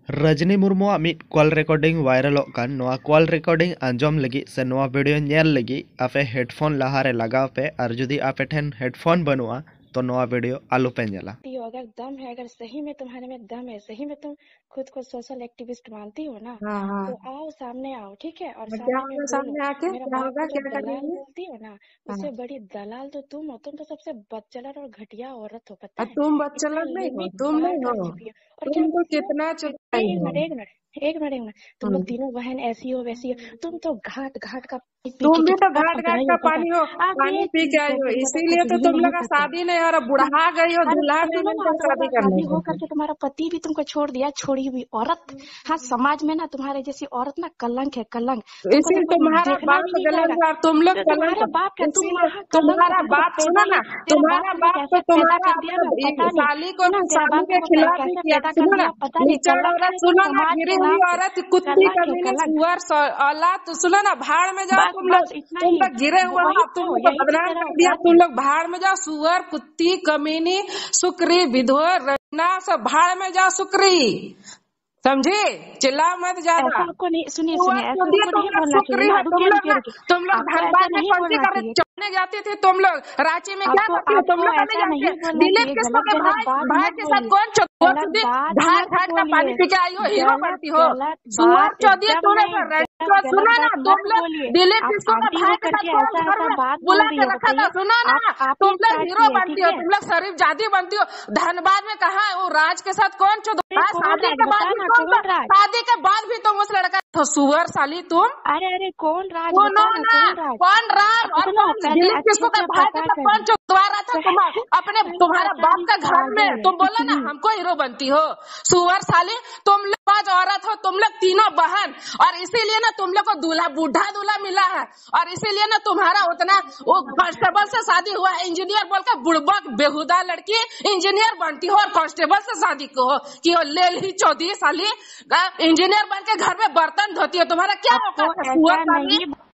रजनी मुर्मू मिट call recording वायरलोग कान नोआ call recording आंजम लगी से नोआ वीडियो नेल लगी आपे हेडफोन लहारे लगाव पे और जुदी आपे ठेन हेडफोन बनुआ तो नोआ वीडियो आलू पे नेला। अगर दम है, अगर सही में तुम्हारे में दम है, सही में तुम खुद को सोशल एक्टिविस्ट मानती हो ना, हाँ तो आओ सामने आओ, ठीक है। और क्या सामने में होगा? बोलो। सामने आके मेरा क्या बाप होगा? को जो क्या दलाल करेंगे? बोलती हो ना, हाँ। उससे बड़ी दलाल तो तुम हो। तुम तो सबसे बदचलर और घटिया औरत हो, पता और है। तुम इतना बच्चलर नहीं हो, लिमिट तुम पार नहीं कर हो, चुकी हो। और क्या तुम तो क्यों? कितना चुकाई एक हो। मिनट एक मिनट एक मिनट एक मिनट तुम लोग तीनों बहन ऐसी हो वैसी हो। तुम तो घाट घाट का पानी पी के तुम भी तो कितना घाट घाट पगलाई का हो, पता पानी हो, है। पानी अबे पी के आई तुमको हो, भी पता, इसीलिए कुछ तो भी तुम लोग नहीं का पता। शादी नहीं हो रहा, बुढ़ा गई हो, अरे दूल्हा तो नहीं सुनो ना, मिलकर शादी तुम्हारा करने शादी को। होकर के तुम्हारा पति भी तुमको छोड़ दिया, छोड़ी हुई औरत। हाँ, समाज में ना तुम्हारे जैसी औरत ना कलंक है, कलंक। तुमको तो इसीलिए कोई तुम्हारा देखना भी बाप नहीं गलत चाहेगा। है और तुम लोग तो कलंक। तुम्हारा बाप क्या, तुम इसीलिए महा कलंक हो। तुम्हारा तुमको बाप, पैदा सुनो ना, नहीं, तेरा बाप तुम्हारा तुमको बाप तो कैसे पैदा तुम्हारा कर दिया ना पता नहीं। साली को सुनो, तो तेरा साली बाप के तुमको खिलाफ ही कैसे किया। पैदा कर सुनो ना, दिया पता नहीं। नीचड़ कलंक औरत, है तुम, सुनो ना, समाज गिरी के हुई नाम पे औरत, कुत्ती कलंक है, कमीनी कलंक। सुअर औलाद। तो सुनो ना, भाड़ में जाओ बस तुम लोग। बस इतना तुम ही, लोग गिरे हुए हो, वही अब तुम तो, लोग को यही तो बदनाम तेरा कर दिया। औकात तुम है। लोग भाड़ में जाओ, सुअर, कुत्ती कमीनी, सुकरी, विधवा, रैना, सब भाड़ में जाओ, सुकरी। समझे? चिल्ला मत ज्यादा। ऐसा आपको नहीं, सुनिए सुअर सुनिए, ऐसा चौधरी आपको तुम नहीं लोग बोलना चाहिए सुकरी ना। हो, तुम रुकिए लोग रुकिए ना, रुकिए, तुम लोग आपको ऐसा धनबाद में नहीं कौन सी बोलना करने चाहिए। चढ़ने जाती थी तुम लोग? रांची में क्या आपको करती हो तुम आपको लोग? नहीं ऐसा जानते? नहीं बोलना दिलीप चाहिए। किसको गलत के गलत भाई, बात भाई मत के साथ बोलिए, कौन चौधरी गलत चौधरी बात घाट मत घाट का पानी बोलिए, पी के आई हो, हीरो गलत बनती हो। गलत सुअर बात चौधरी एकदम तूने नहीं, सुनो गलत ना, बात तुम मत लोग बोलिए। दिलीप आप किसको के आंटी भाई के होकर साथ के कौन ऐसा घर ऐसा में बात बोल बुला रही के हो, रखा था? बताइए। सुनो ना, आप ही तुम लोग स्टार्ट हीरो किए, बनती ठीक हो, है। तुम लोग शरीफ जादी बनती हो। धनबाद में कहा है वो राज के साथ कौन अरे चौधरी? कौन शादी राज, के बाद बता भी ना, तुम, कौन राज? शादी के बाद भी तुम उस लड़का तो सुअर साली तुम। अरे अरे कौन राज, सुनो बता ना, ना, कौन राज? कौन राज और सुनो, कौन पहले दिलीप अच्छे किसको का से भाई के पता साथ कौन करिए। चुदवा रहा था तुम्हारा अपने तुम्हारा बाप का घर में? पागल है तुम बोलो ना इतनी। हमको हीरो बनती हो, सुअर साली। तुम लोग आज औरत हो, तुम लोग तीनों बहन, और इसीलिए ना तुम लोग को दूल्हा, बूढ़ा दूल्हा मिला है। और इसीलिए ना तुम्हारा उतना, वो कांस्टेबल से शादी हुआ है, इंजीनियर बोल के बुड़बक बेहुदा लड़की इंजीनियर बनती हो, और कांस्टेबल से शादी को हो कि हो ले ली चौधरी साली इंजीनियर बन के घर में बर्तन धोती हो। तुम्हारा क्या आपको औकात है ऐसा सुअर साली? नहीं